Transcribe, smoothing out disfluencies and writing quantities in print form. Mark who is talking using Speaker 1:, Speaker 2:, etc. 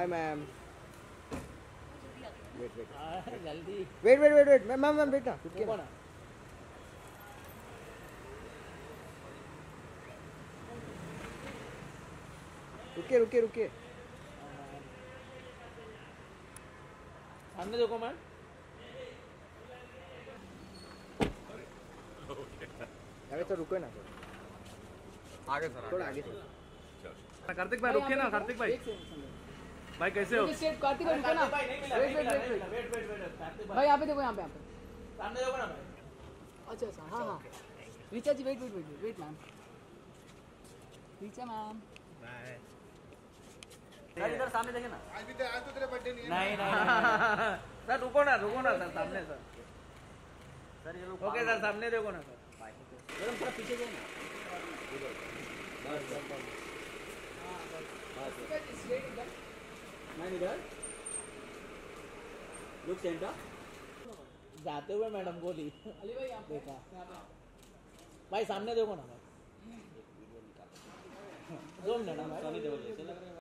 Speaker 1: हाय ma'am. Wait
Speaker 2: जल्दी
Speaker 1: wait ma'am ma'am wait ना रुकिए ना। रुकिए
Speaker 2: सामने देखो मैम।
Speaker 1: अरे तो रुको ना
Speaker 3: आगे सर
Speaker 1: थोड़ा आगे सर।
Speaker 3: कार्तिक भाई रुकिए ना। कार्तिक भाई भाई कैसे हो?
Speaker 4: कार्तिक भाई रुको ना। वेट भाई यहाँ पे देखो, यहाँ पे
Speaker 2: सामने देखो ना भाई।
Speaker 4: अच्छा हाँ हाँ Richa ji wait ma'am. Richa ma'am
Speaker 2: sir इधर सामने देखे ना।
Speaker 3: आज तो तेरा बर्थडे नहीं है।
Speaker 2: नहीं
Speaker 1: सर रुको ना सर सामने सर।
Speaker 2: सर ये लोग
Speaker 1: ओके सर सामने देखो ना सर।
Speaker 2: एकदम थोड़ा पीछे जाए ना। मैं इधर लुक सेंटर जाते हुए मैडम बोली।
Speaker 4: अली भाई यहाँ पे
Speaker 2: देखा भाई सामने देखो ना भाई। 2 मिनट ना भाई।